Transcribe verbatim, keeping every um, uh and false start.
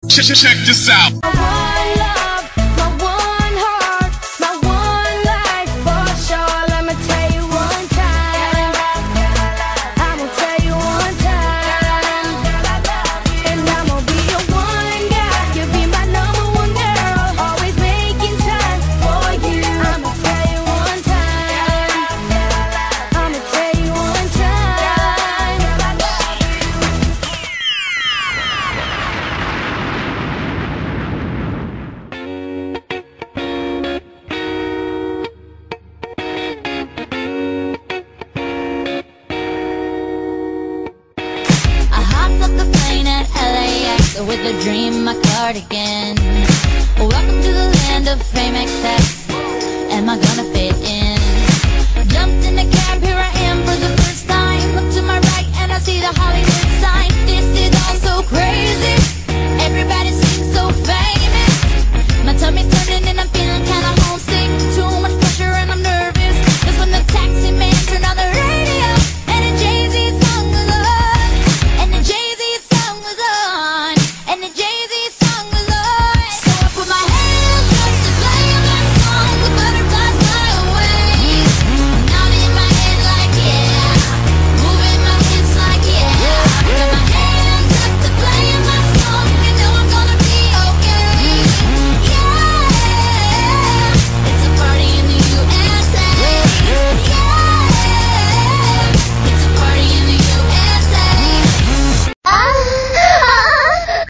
Check, check this out. My one love, my one heart, my one life for sure. Let me tell you one time. I'm gonna tell you one time. And I'm gonna be your one guy. You'll be my number one girl. Always making time for you. I'm gonna tell you one time. I'm gonna tell you one time. I hopped off the plane at L A X with a dream, my cardigan. Welcome to the land of fame excess. Am I gonna fit in? Jumped in the cab, here I am for the first time. Look to my right and I see the Hollywood